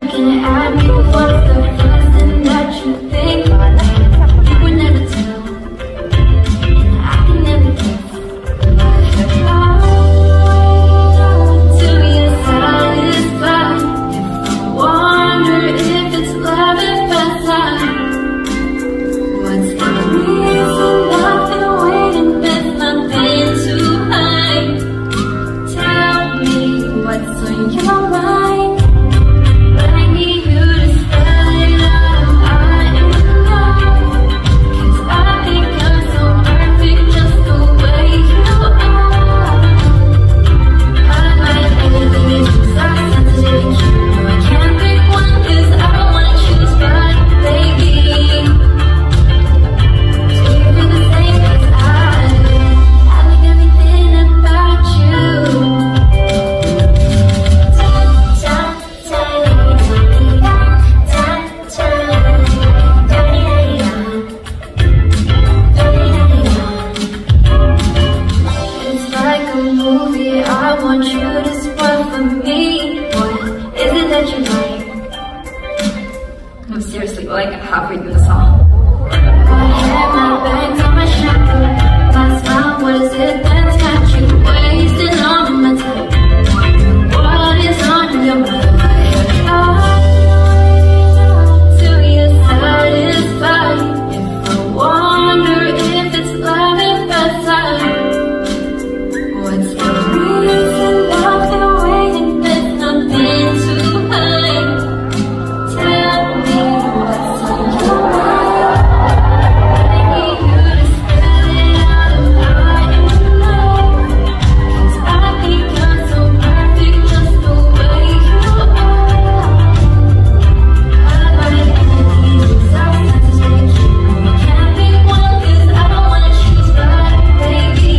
Can add me what's the first thing that you think? You would never tell, and I can never guess. Till you're satisfied. If I wonder if it's love at first sight. What's the reason I've been waiting? There's nothing to hide. Tell me what's on your mind. I want you to spoil for me. What is it that you like? No, seriously, we're like halfway through the song. My hair, my bangs, on my shampoo, my smile, what is it that's got you wasting on my time? What is on your mind? Till you're satisfied. If I wonder if it's love at first sight. What's the reason I've been waiting? There's nothing to hide. Tell me what's on your mind. I need you to spell it out and I know. 'Cause I think you're so perfect just the way you are. I like anything without satisfaction. I can't pick one 'cause I don't wanna choose right, baby.